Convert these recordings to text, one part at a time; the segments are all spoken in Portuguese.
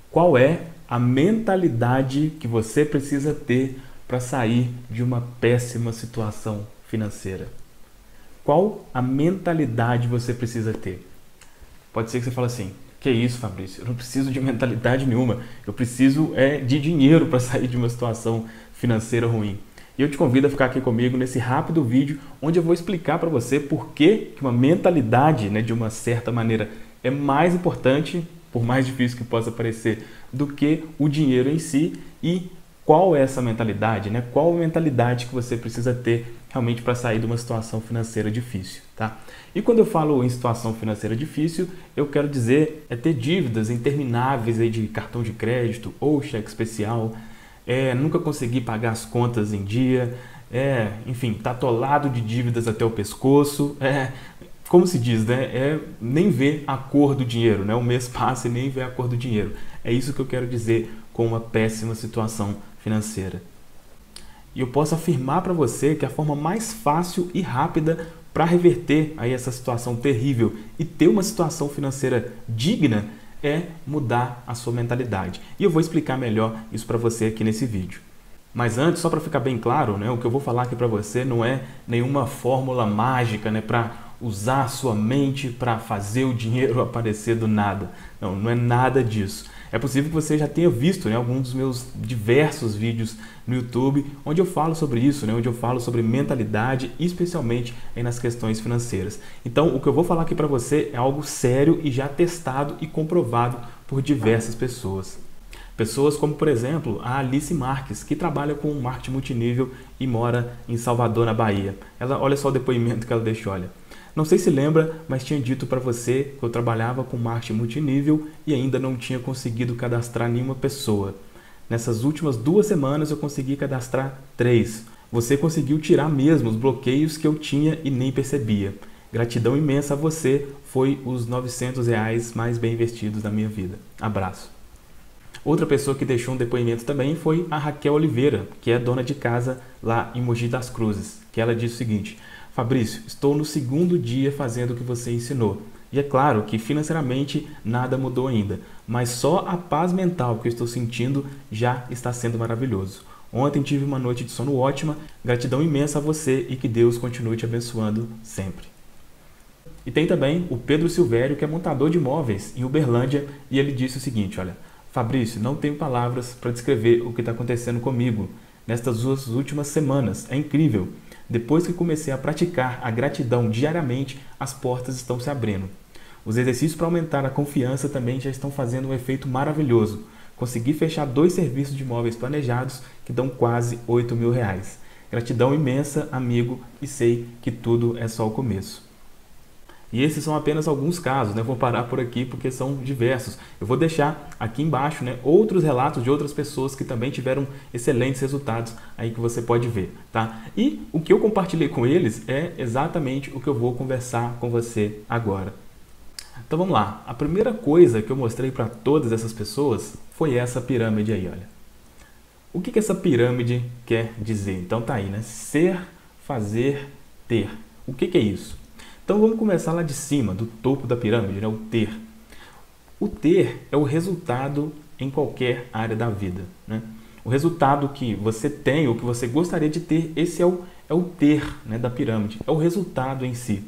Qual é a mentalidade que você precisa ter para sair de uma péssima situação financeira? Qual a mentalidade você precisa ter? Pode ser que você fale assim: que isso, Fabrício? Eu não preciso de mentalidade nenhuma. Eu preciso de dinheiro para sair de uma situação financeira ruim. E eu te convido a ficar aqui comigo nesse rápido vídeo, onde eu vou explicar para você por que uma mentalidade, de uma certa maneira, é mais importante, por mais difícil que possa parecer, do que o dinheiro em si, e qual é essa mentalidade, Qual a mentalidade que você precisa ter realmente para sair de uma situação financeira difícil, tá? E quando eu falo em situação financeira difícil, eu quero dizer ter dívidas intermináveis de cartão de crédito ou cheque especial, nunca conseguir pagar as contas em dia, enfim, tá atolado de dívidas até o pescoço, como se diz, nem ver a cor do dinheiro, O mês passa e nem vê a cor do dinheiro. É isso que eu quero dizer com uma péssima situação financeira. E eu posso afirmar para você que a forma mais fácil e rápida para reverter aí essa situação terrível e ter uma situação financeira digna é mudar a sua mentalidade. E eu vou explicar melhor isso para você aqui nesse vídeo. Mas antes, só para ficar bem claro, o que eu vou falar aqui para você não é nenhuma fórmula mágica, para usar a sua mente para fazer o dinheiro aparecer do nada. Não, não é nada disso. É possível que você já tenha visto alguns dos meus diversos vídeos no YouTube, onde eu falo sobre isso, onde eu falo sobre mentalidade, especialmente nas questões financeiras. Então, o que eu vou falar aqui para você é algo sério e já testado e comprovado por diversas pessoas. Pessoas como, por exemplo, a Alice Marques, que trabalha com marketing multinível e mora em Salvador, na Bahia. Olha só o depoimento que ela deixou, olha. Não sei se lembra, mas tinha dito para você que eu trabalhava com marketing multinível e ainda não tinha conseguido cadastrar nenhuma pessoa. Nessas últimas 2 semanas eu consegui cadastrar 3. Você conseguiu tirar mesmo os bloqueios que eu tinha e nem percebia. Gratidão imensa a você, foi os R$ 900 mais bem investidos da minha vida. Abraço. Outra pessoa que deixou um depoimento também foi a Raquel Oliveira, que é dona de casa lá em Mogi das Cruzes, que ela disse o seguinte: Fabrício, estou no 2º dia fazendo o que você ensinou. E é claro que financeiramente nada mudou ainda, mas só a paz mental que eu estou sentindo já está sendo maravilhoso. Ontem tive uma noite de sono ótima, gratidão imensa a você e que Deus continue te abençoando sempre. E tem também o Pedro Silvério, que é montador de imóveis em Uberlândia, e ele disse o seguinte, olha: Fabrício, não tenho palavras para descrever o que está acontecendo comigo nestas 2 últimas semanas. É incrível. Depois que comecei a praticar a gratidão diariamente, as portas estão se abrindo. Os exercícios para aumentar a confiança também já estão fazendo um efeito maravilhoso. Consegui fechar 2 serviços de imóveis planejados que dão quase R$ 8.000. Gratidão imensa, amigo, e sei que tudo é só o começo. E esses são apenas alguns casos, Vou parar por aqui porque são diversos. Eu vou deixar aqui embaixo, outros relatos de outras pessoas que também tiveram excelentes resultados aí que você pode ver, tá? E o que eu compartilhei com eles é exatamente o que eu vou conversar com você agora. Então vamos lá. A primeira coisa que eu mostrei para todas essas pessoas foi essa pirâmide aí, olha. O que essa pirâmide quer dizer? Então tá aí, Ser, fazer, ter. O que é isso? Então vamos começar lá de cima, do topo da pirâmide, o ter. O ter é o resultado em qualquer área da vida, O resultado que você tem ou que você gostaria de ter, esse é o ter da pirâmide, é o resultado em si.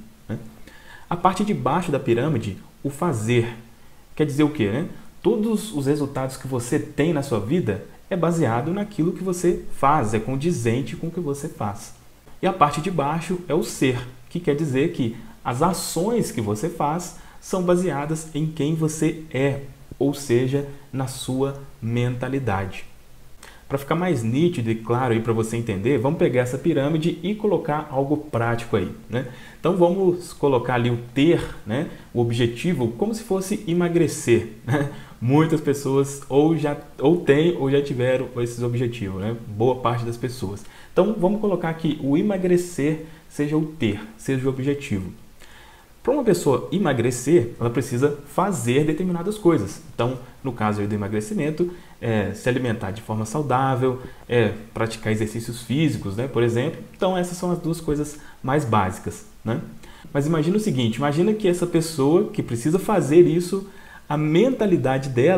A parte de baixo da pirâmide, o fazer, quer dizer o quê? Todos os resultados que você tem na sua vida é baseado naquilo que você faz, é condizente com o que você faz. E a parte de baixo é o ser, que quer dizer que as ações que você faz são baseadas em quem você é, ou seja, na sua mentalidade. Para ficar mais nítido e claro aí para você entender, vamos pegar essa pirâmide e colocar algo prático aí, Então vamos colocar ali o ter, o objetivo, como se fosse emagrecer, Muitas pessoas ou têm ou já tiveram esses objetivos, Boa parte das pessoas. Então vamos colocar aqui o emagrecer seja o ter, seja o objetivo. Para uma pessoa emagrecer, ela precisa fazer determinadas coisas. Então, no caso aí do emagrecimento, se alimentar de forma saudável, praticar exercícios físicos, por exemplo. Então, essas são as 2 coisas mais básicas, Mas imagina o seguinte, imagina que essa pessoa que precisa fazer isso, a mentalidade dela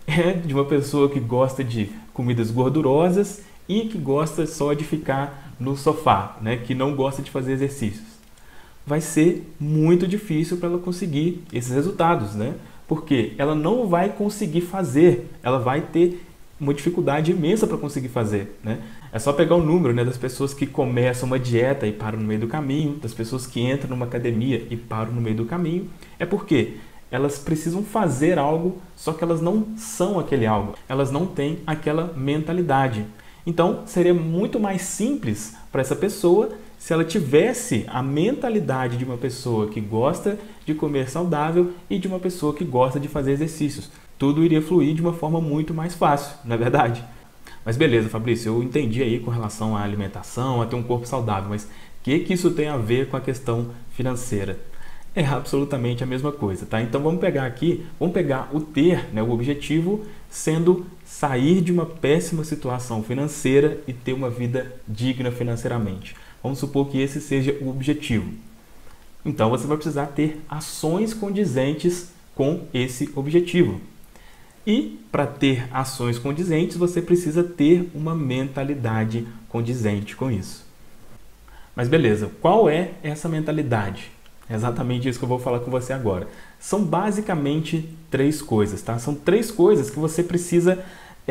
é de uma pessoa que gosta de comidas gordurosas e que gosta só de ficar no sofá, né? Que não gosta de fazer exercícios. Vai ser muito difícil para ela conseguir esses resultados, né? Porque ela não vai conseguir fazer, ela vai ter uma dificuldade imensa para conseguir fazer, né? É só pegar o número, né, das pessoas que começam uma dieta e param no meio do caminho, das pessoas que entram numa academia e param no meio do caminho. É porque elas precisam fazer algo, só que elas não são aquele algo. Elas não têm aquela mentalidade. Então, seria muito mais simples para essa pessoa se ela tivesse a mentalidade de uma pessoa que gosta de comer saudável e de uma pessoa que gosta de fazer exercícios. Tudo iria fluir de uma forma muito mais fácil, não é verdade? Mas beleza, Fabrício, eu entendi aí com relação à alimentação, a ter um corpo saudável, mas o que isso tem a ver com a questão financeira? É absolutamente a mesma coisa, tá? Então vamos pegar o ter, né, o objetivo sendo sair de uma péssima situação financeira e ter uma vida digna financeiramente. Vamos supor que esse seja o objetivo. Então você vai precisar ter ações condizentes com esse objetivo. E para ter ações condizentes, você precisa ter uma mentalidade condizente com isso. Mas beleza, qual é essa mentalidade? É exatamente isso que eu vou falar com você agora. São basicamente 3 coisas, tá? São 3 coisas que você precisa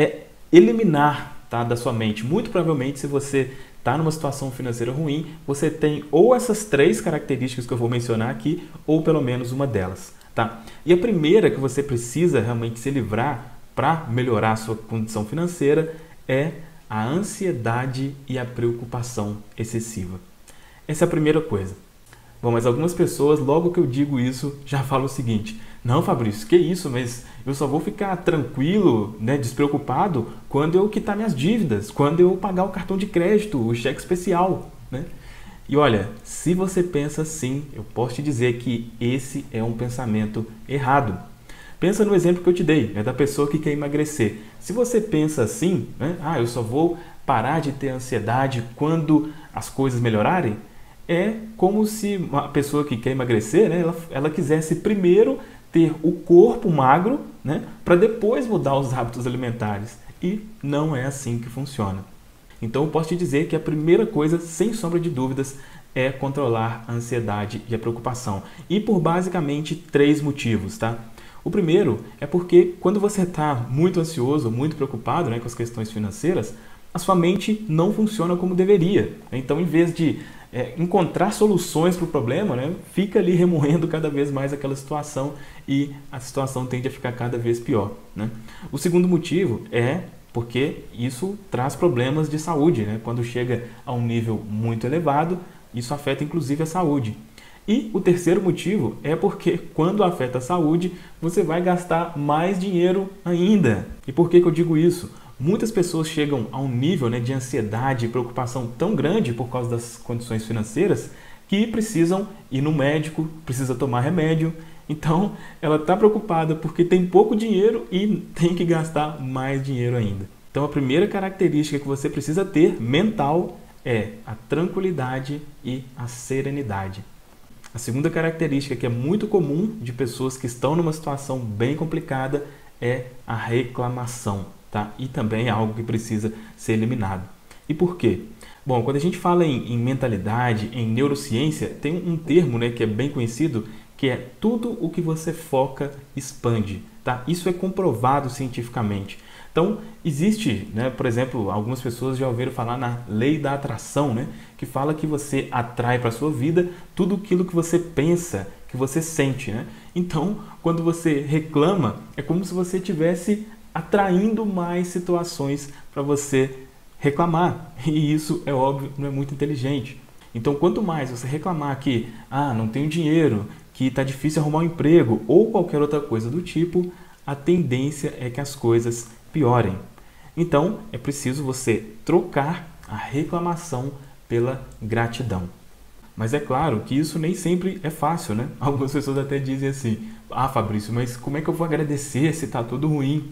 eliminar, tá, da sua mente. Muito provavelmente, se você está numa situação financeira ruim, você tem ou essas 3 características que eu vou mencionar aqui, ou pelo menos uma delas. Tá? E a primeira que você precisa realmente se livrar para melhorar a sua condição financeira é a ansiedade e a preocupação excessiva. Essa é a primeira coisa. Bom, mas algumas pessoas, logo que eu digo isso, já falam o seguinte: não, Fabrício, que isso, mas eu só vou ficar tranquilo, né, despreocupado quando eu quitar minhas dívidas, quando eu pagar o cartão de crédito, o cheque especial, né? E olha, se você pensa assim, eu posso te dizer que esse é um pensamento errado. Pensa no exemplo que eu te dei, né, da pessoa que quer emagrecer. Se você pensa assim, né, eu só vou parar de ter ansiedade quando as coisas melhorarem, é como se uma pessoa que quer emagrecer, né, ela quisesse primeiro ter o corpo magro, né, para depois mudar os hábitos alimentares. E não é assim que funciona. Então eu posso te dizer que a primeira coisa, sem sombra de dúvidas, é controlar a ansiedade e a preocupação. E por basicamente 3 motivos, tá? O primeiro é porque quando você está muito ansioso, muito preocupado, né, com as questões financeiras, a sua mente não funciona como deveria. Então, em vez de encontrar soluções para o problema, né, fica ali remoendo cada vez mais aquela situação e a situação tende a ficar cada vez pior, né? O segundo motivo é porque isso traz problemas de saúde, né? Quando chega a um nível muito elevado, isso afeta inclusive a saúde. E o terceiro motivo é porque quando afeta a saúde, você vai gastar mais dinheiro ainda. E por que eu digo isso? Muitas pessoas chegam a um nível, né, de ansiedade e preocupação tão grande por causa das condições financeiras que precisam ir no médico, precisa tomar remédio. Então, ela está preocupada porque tem pouco dinheiro e tem que gastar mais dinheiro ainda. Então, a primeira característica que você precisa ter mental é a tranquilidade e a serenidade. A segunda característica que é muito comum de pessoas que estão numa situação bem complicada é a reclamação, tá? E também é algo que precisa ser eliminado. E por quê? Bom, quando a gente fala em mentalidade, em neurociência, tem um termo, né, que é bem conhecido, que é tudo o que você foca expande, tá? Isso é comprovado cientificamente. Então, existe, né, por exemplo, algumas pessoas já ouviram falar na lei da atração, né, que fala que você atrai para a sua vida tudo aquilo que você pensa, que você sente, né? Então, quando você reclama, é como se você estivesse atraindo mais situações para você reclamar. E isso, é óbvio, não é muito inteligente. Então, quanto mais você reclamar que não tenho dinheiro, que está difícil arrumar um emprego ou qualquer outra coisa do tipo, a tendência é que as coisas piorem. Então, é preciso você trocar a reclamação pela gratidão. Mas é claro que isso nem sempre é fácil, né? Algumas pessoas até dizem assim: Fabrício, mas como é que eu vou agradecer se está tudo ruim?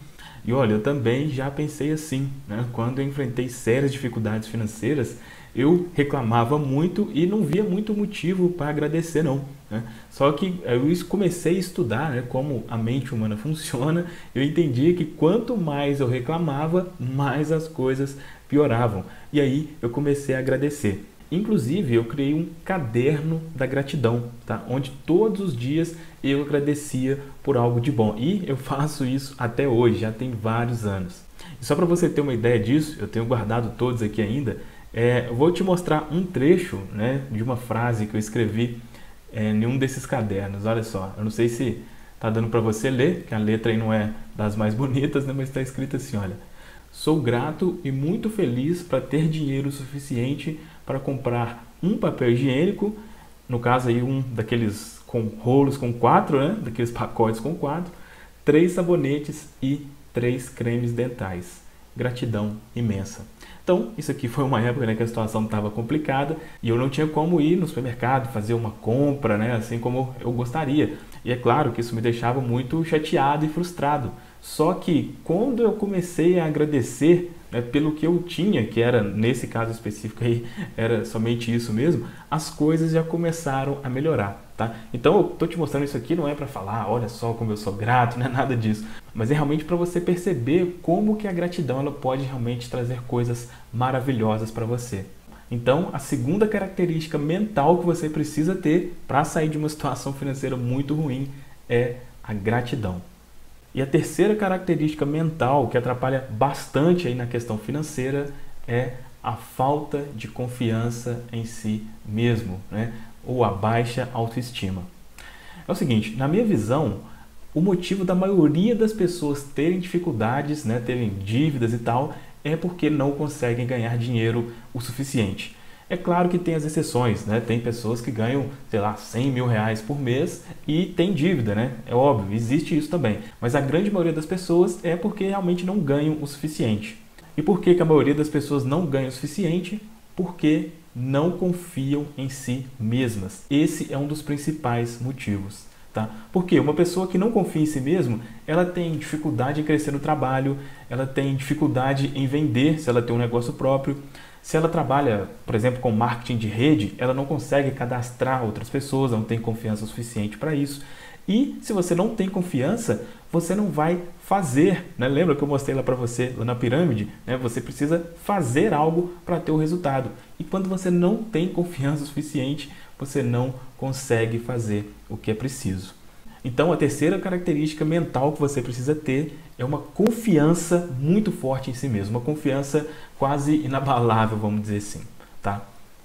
E olha, eu também já pensei assim, né? Quando eu enfrentei sérias dificuldades financeiras, eu reclamava muito e não via muito motivo para agradecer não, né? Só que eu comecei a estudar, né, como a mente humana funciona. Eu entendi que quanto mais eu reclamava, mais as coisas pioravam. E aí eu comecei a agradecer. Inclusive, eu criei um caderno da gratidão, tá? Onde todos os dias eu agradecia por algo de bom. E eu faço isso até hoje, já tem vários anos. E só para você ter uma ideia disso, eu tenho guardado todos aqui ainda. Eu vou te mostrar um trecho, né, de uma frase que eu escrevi em um desses cadernos. Olha só, eu não sei se tá dando para você ler, que a letra aí não é das mais bonitas, né, mas está escrito assim, olha: sou grato e muito feliz para ter dinheiro suficiente para comprar um papel higiênico, no caso aí um daqueles com rolos com 4, né, daqueles pacotes com 4, 3 sabonetes e 3 cremes dentais. Gratidão imensa. Então, isso aqui foi uma época, né, que a situação estava complicada e eu não tinha como ir no supermercado fazer uma compra, né, assim como eu gostaria. E é claro que isso me deixava muito chateado e frustrado. Só que quando eu comecei a agradecer, né, pelo que eu tinha, que era, nesse caso específico aí, era somente isso mesmo, as coisas já começaram a melhorar, tá? Então eu tô te mostrando isso aqui não é para falar, olha só como eu sou grato, não é nada disso, mas é realmente para você perceber como que a gratidão ela pode realmente trazer coisas maravilhosas para você. Então, a segunda característica mental que você precisa ter para sair de uma situação financeira muito ruim é a gratidão. E a terceira característica mental que atrapalha bastante aí na questão financeira é a falta de confiança em si mesmo, né? Ou a baixa autoestima. É o seguinte, na minha visão, o motivo da maioria das pessoas terem dificuldades, né, terem dívidas e tal, é porque não conseguem ganhar dinheiro o suficiente. É claro que tem as exceções, né? Tem pessoas que ganham, sei lá, 100 mil reais por mês e tem dívida, né? É óbvio, existe isso também. Mas a grande maioria das pessoas é porque realmente não ganham o suficiente. E por que a maioria das pessoas não ganha o suficiente? Porque não confiam em si mesmas. Esse é um dos principais motivos. Tá? Porque uma pessoa que não confia em si mesma, ela tem dificuldade em crescer no trabalho, ela tem dificuldade em vender se ela tem um negócio próprio. Se ela trabalha, por exemplo, com marketing de rede, ela não consegue cadastrar outras pessoas, não tem confiança suficiente para isso. E se você não tem confiança, você não vai fazer, né? Lembra que eu mostrei lá para você, lá na pirâmide? Né? Você precisa fazer algo para ter o resultado. E quando você não tem confiança suficiente, você não consegue fazer o que é preciso. Então, a terceira característica mental que você precisa ter é uma confiança muito forte em si mesmo, uma confiança quase inabalável, vamos dizer assim, tá?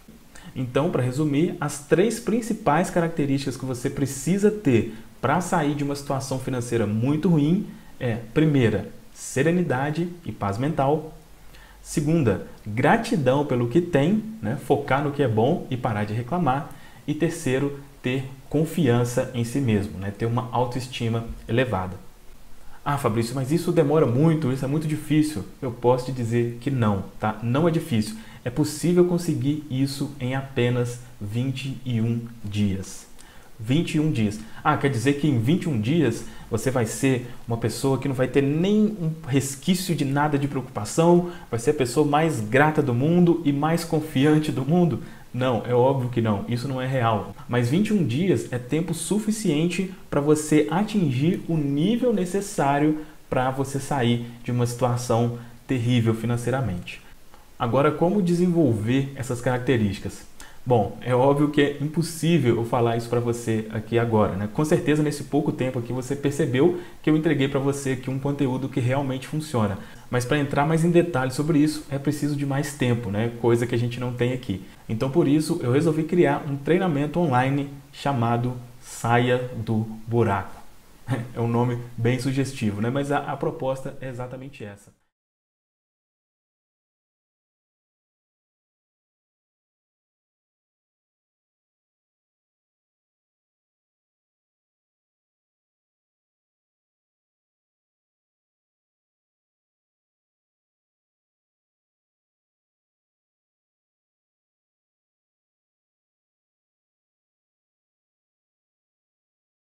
Então, para resumir, as 3 principais características que você precisa ter para sair de uma situação financeira muito ruim é: primeira, serenidade e paz mental; segunda, gratidão pelo que tem, né? Focar no que é bom e parar de reclamar; e terceiro, ter confiança em si mesmo, né? Ter uma autoestima elevada. Ah, Fabrício, mas isso demora muito, isso é muito difícil. Eu posso te dizer que não, tá? Não é difícil. É possível conseguir isso em apenas 21 dias. 21 dias. Ah, quer dizer que em 21 dias você vai ser uma pessoa que não vai ter nem um resquício de nada de preocupação, vai ser a pessoa mais grata do mundo e mais confiante do mundo? Não, é óbvio que não, isso não é real. Mas 21 dias é tempo suficiente para você atingir o nível necessário para você sair de uma situação terrível financeiramente. Agora, como desenvolver essas características? Bom, é óbvio que é impossível eu falar isso para você aqui agora, né? Com certeza, nesse pouco tempo aqui, você percebeu que eu entreguei para você aqui um conteúdo que realmente funciona. Mas para entrar mais em detalhes sobre isso, é preciso de mais tempo, né? Coisa que a gente não tem aqui. Então, por isso, eu resolvi criar um treinamento online chamado Saia do Buraco. É um nome bem sugestivo, né? Mas a proposta é exatamente essa.